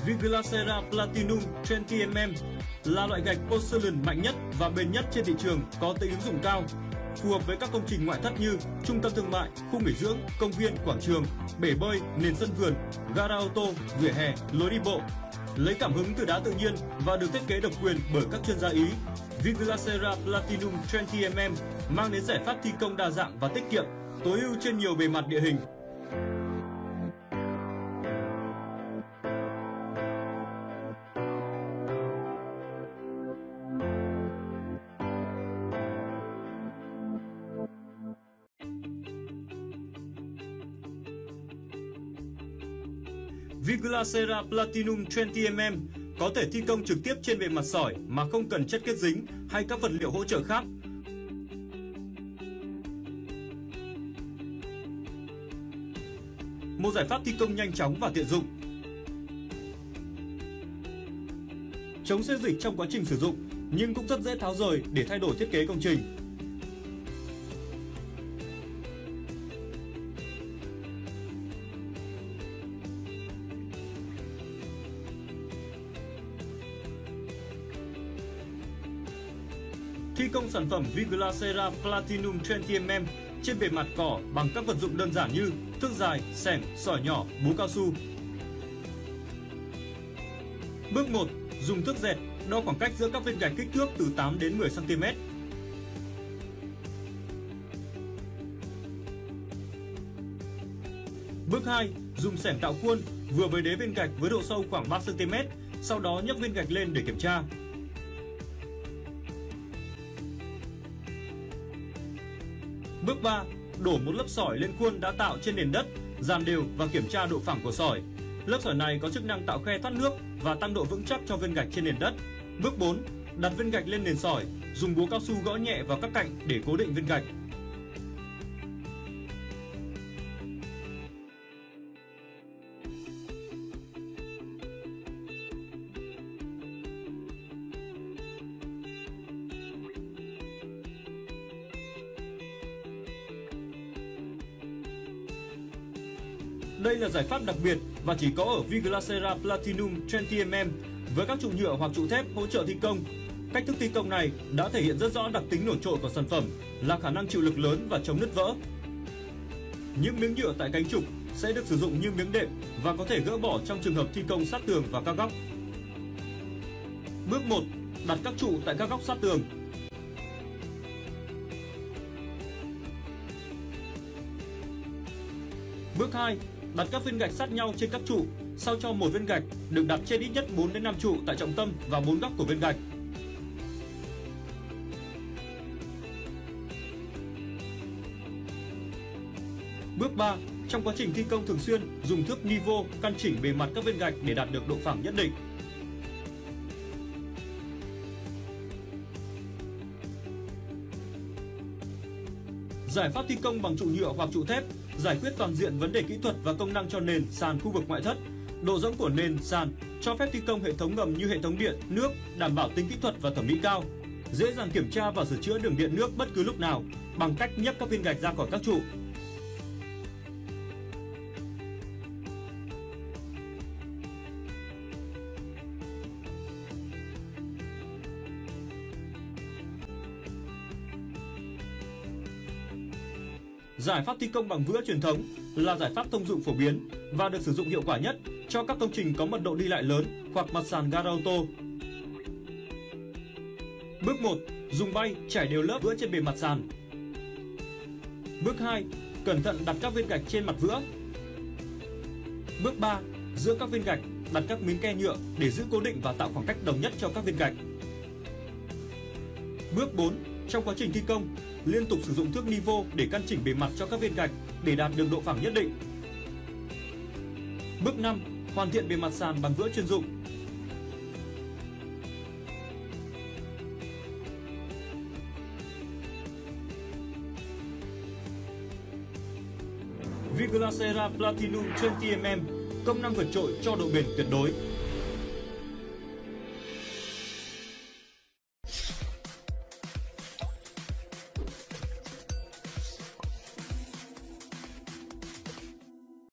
Viglacera Platinum 20mm là loại gạch porcelain mạnh nhất và bền nhất trên thị trường, có tính ứng dụng cao, phù hợp với các công trình ngoại thất như trung tâm thương mại, khu nghỉ dưỡng, công viên, quảng trường, bể bơi, nền sân vườn, gara ô tô, vỉa hè, lối đi bộ. Lấy cảm hứng từ đá tự nhiên và được thiết kế độc quyền bởi các chuyên gia Ý, Viglacera Platinum 20mm mang đến giải pháp thi công đa dạng và tiết kiệm, tối ưu trên nhiều bề mặt địa hình. Viglacera Platinum 20mm có thể thi công trực tiếp trên bề mặt sỏi mà không cần chất kết dính hay các vật liệu hỗ trợ khác. Một giải pháp thi công nhanh chóng và tiện dụng. Chống xê dịch trong quá trình sử dụng nhưng cũng rất dễ tháo rời để thay đổi thiết kế công trình. Thi công sản phẩm Viglacera Platinum 20mm trên bề mặt cỏ bằng các vật dụng đơn giản như thước dài, xẻng, sỏi nhỏ, búa cao su. Bước 1. Dùng thước dẹt đo khoảng cách giữa các viên gạch kích thước từ 8 đến 10 cm. Bước 2. Dùng xẻng tạo khuôn vừa với đế viên gạch với độ sâu khoảng 3 cm, sau đó nhấc viên gạch lên để kiểm tra. Bước 3. Đổ một lớp sỏi lên khuôn đã tạo trên nền đất, dàn đều và kiểm tra độ phẳng của sỏi. Lớp sỏi này có chức năng tạo khe thoát nước và tăng độ vững chắc cho viên gạch trên nền đất. Bước 4. Đặt viên gạch lên nền sỏi, dùng búa cao su gõ nhẹ vào các cạnh để cố định viên gạch. Đây là giải pháp đặc biệt và chỉ có ở Viglacera Platinum 20mm với các trụ nhựa hoặc trụ thép hỗ trợ thi công. Cách thức thi công này đã thể hiện rất rõ đặc tính nổi trội của sản phẩm là khả năng chịu lực lớn và chống nứt vỡ. Những miếng nhựa tại cánh trục sẽ được sử dụng như miếng đệm và có thể gỡ bỏ trong trường hợp thi công sát tường và các góc. Bước 1. Đặt các trụ tại các góc sát tường. Bước 2. Đặt các viên gạch sát nhau trên các trụ, sao cho một viên gạch được đặt trên ít nhất 4 đến 5 trụ tại trọng tâm và 4 góc của viên gạch. Bước 3. Trong quá trình thi công thường xuyên, dùng thước nivo căn chỉnh bề mặt các viên gạch để đạt được độ phẳng nhất định. Giải pháp thi công bằng trụ nhựa hoặc trụ thép giải quyết toàn diện vấn đề kỹ thuật và công năng cho nền, sàn khu vực ngoại thất. Độ rỗng của nền, sàn cho phép thi công hệ thống ngầm như hệ thống điện, nước, đảm bảo tính kỹ thuật và thẩm mỹ cao. Dễ dàng kiểm tra và sửa chữa đường điện nước bất cứ lúc nào bằng cách nhấc các viên gạch ra khỏi các trụ. Giải pháp thi công bằng vữa truyền thống là giải pháp thông dụng phổ biến và được sử dụng hiệu quả nhất cho các công trình có mật độ đi lại lớn hoặc mặt sàn gara ô tô. Bước 1. Dùng bay trải đều lớp vữa trên bề mặt sàn. Bước 2. Cẩn thận đặt các viên gạch trên mặt vữa. Bước 3. Giữa các viên gạch đặt các miếng ke nhựa để giữ cố định và tạo khoảng cách đồng nhất cho các viên gạch. Bước 4. Trong quá trình thi công, liên tục sử dụng thước nivo để căn chỉnh bề mặt cho các viên gạch để đạt được độ phẳng nhất định. Bước 5. Hoàn thiện bề mặt sàn bằng vữa chuyên dụng. Viglacera Platinum 20mm công năng vượt trội cho độ bền tuyệt đối.